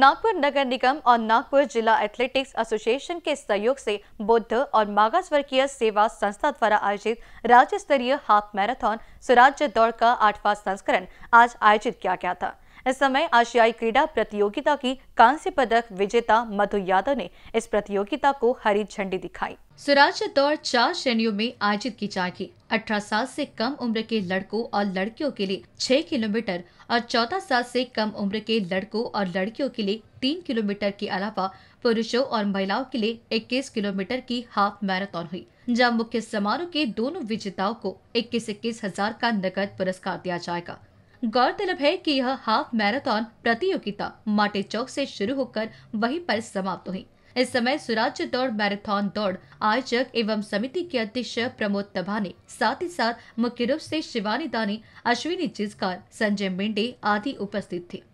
नागपुर नगर निगम और नागपुर जिला athletics association के सहयोग से बौद्ध और मागास वर्गीय सेवा संस्था द्वारा आयोजित राज्य स्तरीय हाफ मैराथन स्वराज्य दौड़ का 8वां संस्करण आज आयोजित किया गया था। इस समय आशियाई क्रीड़ा प्रतियोगिता की कांस्य पदक विजेता मधु यादव ने इस प्रतियोगिता को हरी झंडी दिखाई। स्वराज्य दौड़ 4 श्रेणियों में आयोजित की जाएगी। 18 साल से कम उम्र के लड़कों और लड़कियों के लिए 6 किलोमीटर और 14 साल से कम उम्र के लड़कों और लड़कियों के लिए 3 किलोमीटर के अलावा पुरुषों और महिलाओं के लिए 21 किलोमीटर की हाफ मैराथन हुई, जहां मुख्य समारोह के दोनों विजेताओं को 21-21 हजार का नकद पुरस्कार दिया जाएगा। गौरतलब है कि यह हाफ मैराथन प्रतियोगिता माटे चौक से शुरू होकर वहीं पर समाप्त हुई। इस समय स्वराज्य दौड़ मैराथन दौड़ आयोजक एवं समिति के अध्यक्ष प्रमोद तभाने, साथ ही साथ मुख्य रूप से शिवानी दानी, अश्विनी जिस्कार, संजय मेंढे आदि उपस्थित थे।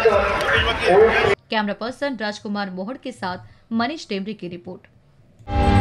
कैमरा पर्सन राजकुमार मोहड़ के साथ मनीष टेमरी की रिपोर्ट।